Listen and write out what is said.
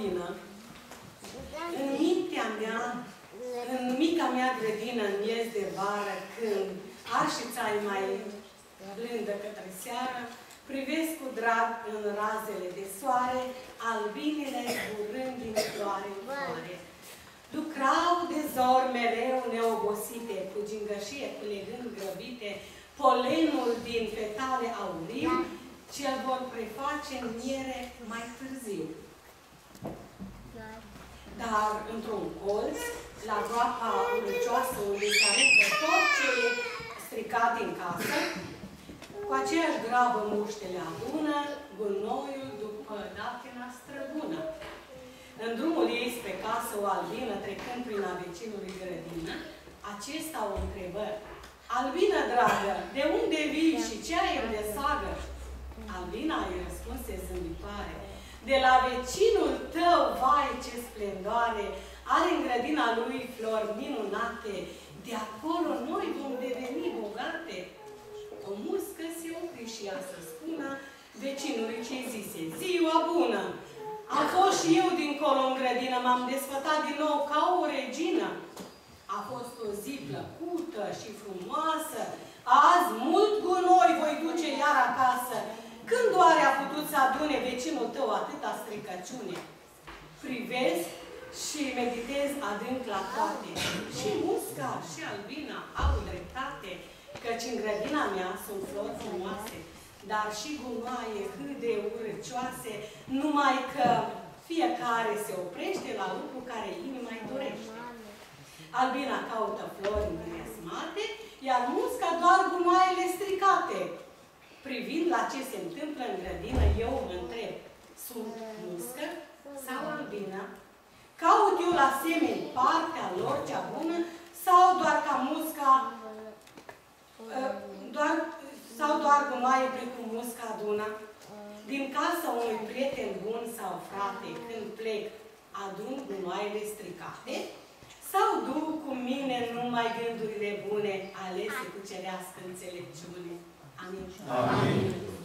Albină, în mintea mea, în mica mea grădină, în miez de vară, când arșița e mai blândă către seară, privesc cu drag în razele de soare, albinele zburând din floare în floare. Lucrau de zor mereu neobosite, cu gingășie, culegând grăbite, polenul din petale auriu, ce-l vor preface în miere mai târziu. Dar, într-un colț, la groapa urâcioasă, unde se aruncă tot ce e stricat din casă, cu aceeași grabă muștele adună, gunoiul după datina străbună. În drumul ei spre casă, o albină, trecând prin a vecinului grădină, acesta o întrebă: Albină, dragă, de unde vii și ce ai în desagă? Albina îi răspunse zâmbitoare: de la vecinul tău, vai, ce splendoare! Are în grădina lui flori minunate, de acolo noi vom deveni bogate. O muscă se opri și ea să spună vecinului ce zise: ziua bună! Am fost și eu dincolo în grădină, m-am desfătat din nou ca o regină. A fost o zi plăcută și frumoasă, azi mult gunoi voi duce iar acasă. Când oare a putut să adune vecinul tău atâta stricăciune? Privesc și meditez adânc la toate. Și musca și albina au dreptate, căci în grădina mea sunt flori frumoase, dar și gunoaie cât de urâcioase, numai că fiecare se oprește la lucru care inima îi dorește. Albina caută flori înmiresmate, iar musca doar gunoaiele stricate. Privind la ce se întâmplă în grădină, eu mă întreb: sunt muscă sau albină? Caut eu la semeni partea lor cea bună sau doar ca musca, doar gunoaie precum musca adună? Din casa unui prieten bun sau frate, când plec, adun gunoaiele stricate? Sau duc cu mine numai gândurile bune, alese cu cerească înțelepciune? Amin. Amin.